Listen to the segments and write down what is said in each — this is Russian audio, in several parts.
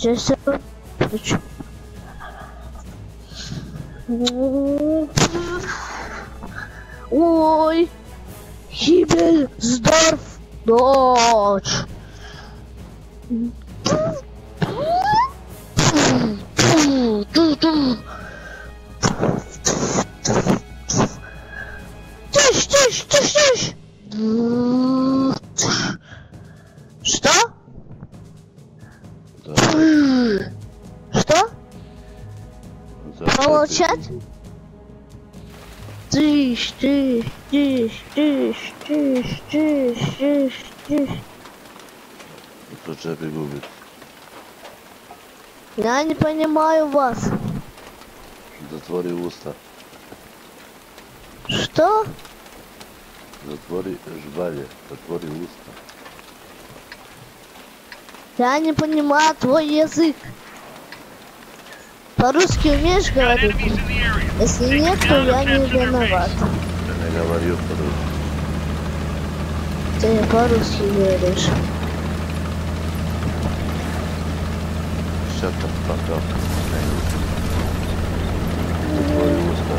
Сейчас я включу. Ой, Хибельсдорф, дочь. Тыщ, тыщ, тыщ, тыщ. Что? Да. Что? Помолчать? Тыщ, тыщ, тыщ, тыщ, тыщ, тыщ, тыщ, тыщ. Тут же губит. Я не понимаю вас. Затвори уста. Что? Затвори жвали. Затвори уста. Я не понимаю твой язык. По-русски умеешь говорить? Если нет, то я не виноват. Я не говорю по-русски. Ты по-русски говоришь. Shut the fuck up. Затвори уста.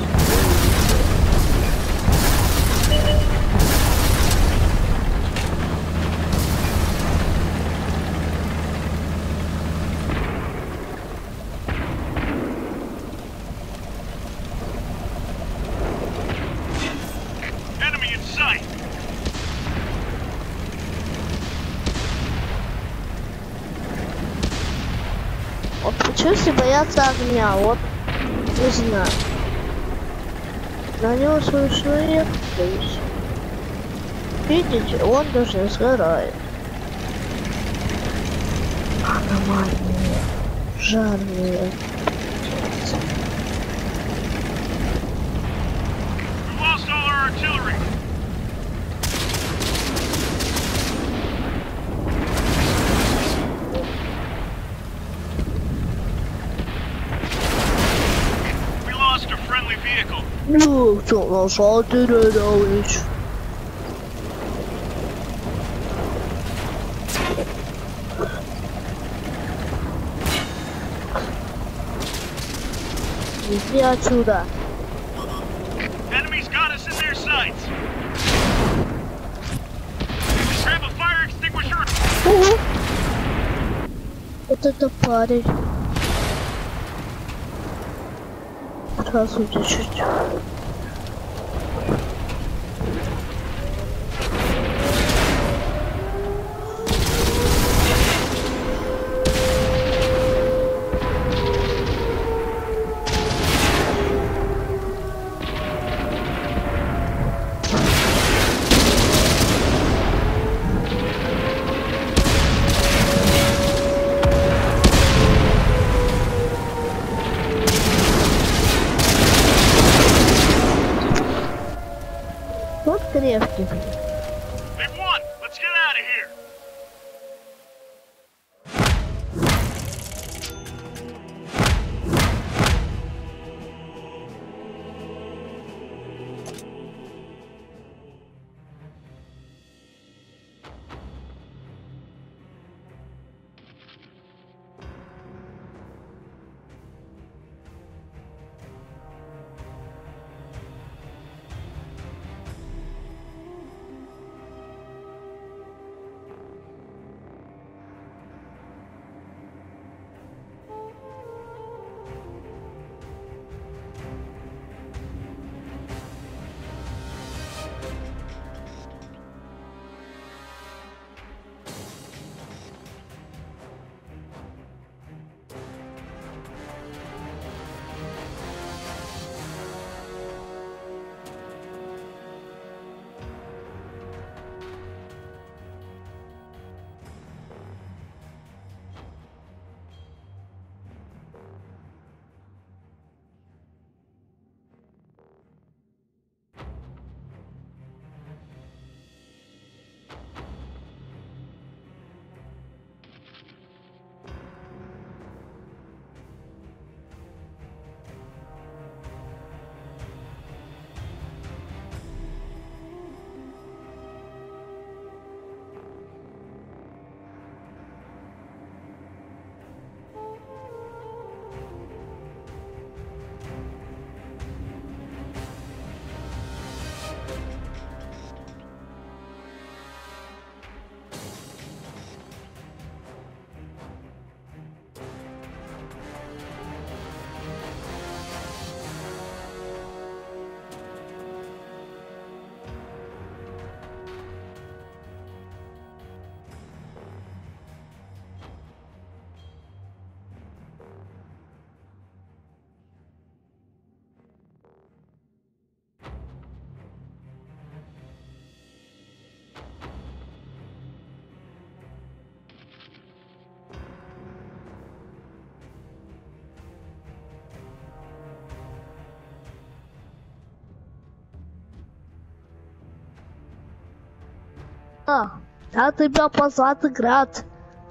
Enemy in sight. Вот почему все боятся огня? Вот не знаю. На него смешные вещи. Видите, он даже сгорает. Нормальные, жарные. We lost all our artillery. We lost a friendly vehicle. Ну, что нажал ты, Редович? Иди отсюда. Enemies got us in their sights. Grab a fire extinguisher. Угу. Вот это парень. Здравствуйте, чуть. Вот крепкий, блин. They've won. Let's get out of here. Я тебя позвать играть.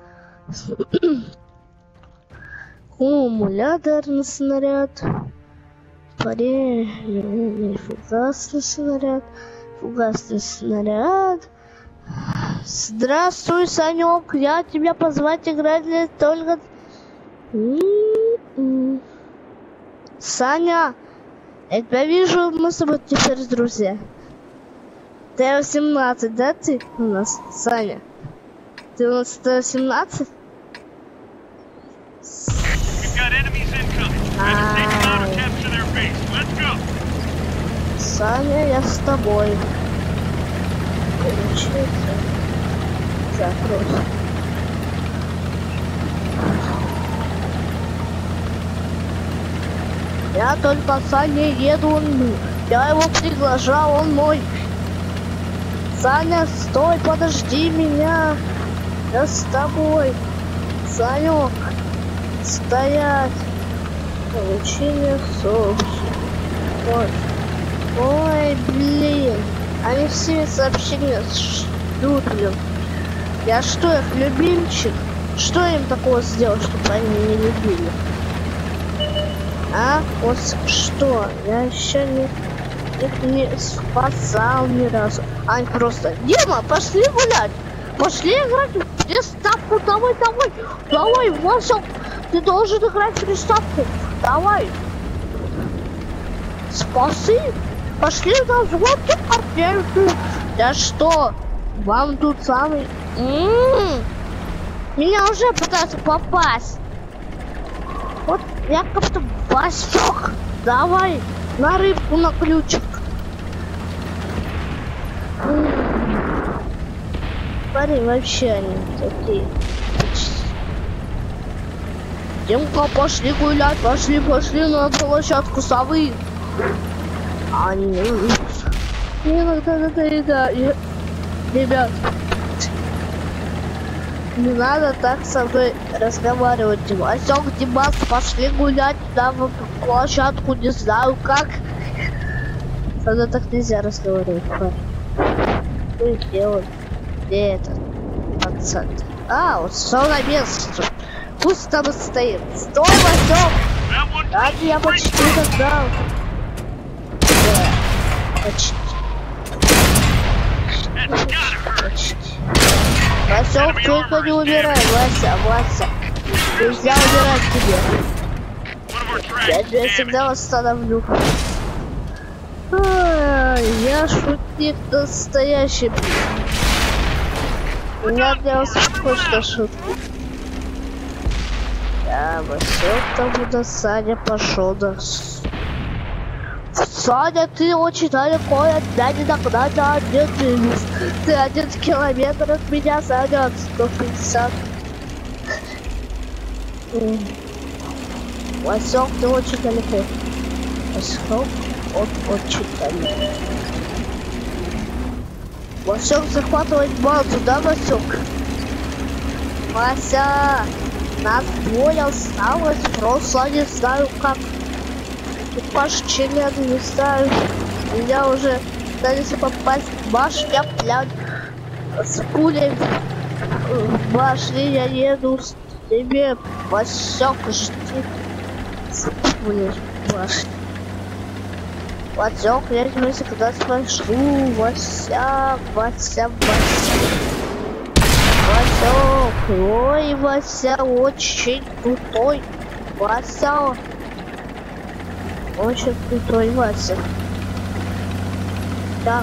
Аккумуляторный снаряд. Фугасный снаряд. Фугасный снаряд. Здравствуй, Санек. Я тебя позвать играть лишь только... Саня, я тебя вижу, мы с тобой теперь друзья. Ты 18, да, ты у нас, Саня? Ты у нас 17? Саня, я с тобой. Получается. Закрой. Я только Саня еду, я его приглашал, он мой. Саня, стой, подожди меня. Я с тобой. Санек, стоять. Получение соуса. Ой, блин. Они все сообщения ждут, блин. Я что, их любимчик? Что им такого сделал, чтобы они не любили? А? Вот что? Я еще их не спасал ни разу. Они просто: Дима, пошли гулять. Пошли играть в приставку. Давай, давай. Давай, Васек. Ты должен играть в приставку. Давай. Спаси. Пошли на звонки партнеры. Да что? Вам тут самый... Меня уже пытаются попасть. Вот я как-то Васек. Давай на рыбку, на ключик. Парни вообще они такие. Демка, пошли гулять, пошли на площадку совы. Они... Иногда надоедает. Ребят, не надо так со мной разговаривать. Васек, Димас, пошли гулять на площадку, не знаю как. Тогда так нельзя разговаривать. Что их делать? Где этот пацан? А, вот все на место. Пусть там и стоит. Стой, Васек! Да, я почти догнал. Да, почти. Васек, только не умирай, Вася. Нельзя умирать тебе. Я тебя всегда восстановлю. Я шутник настоящий. Я для вас просто шутку. Да, Васек, там куда Саня пошел. Да. Саня, ты очень далеко от меня, не догнать, ты 1 километр от меня, Саня, от 150. Васек, ты очень далеко. Васек, он очень далеко. Васек, захватывать базу, да, Васек? Вася, нас двое осталось, просто не знаю как. Почти не знаю. Меня уже пытались попасть в башню, блядь. С пулей в башне я еду с тебе. Васек, жди. С пулей в башне. Васек, я тебя всегда спрошу. Васек. Васек. Ой, Вася очень крутой. Вася. Очень крутой Вася. Так.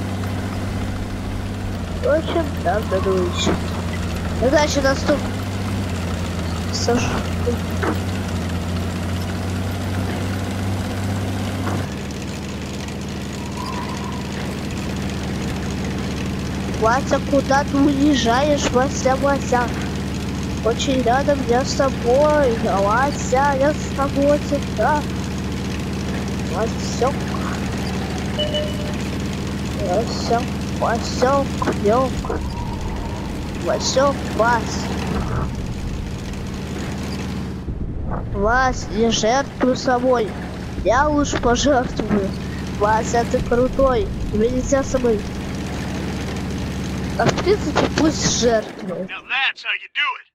В общем, так, дадусь. Задача доступна. Саша. Вася, куда ты уезжаешь, Вася? Очень рядом, я с тобой. Вася, я с тобой всегда. Васек, Вась, не жертвуй собой. Я лучше пожертвую. Вася, ты крутой. Тебе нельзя с собой. А в принципе пусть жертвует. Now that's how you do it.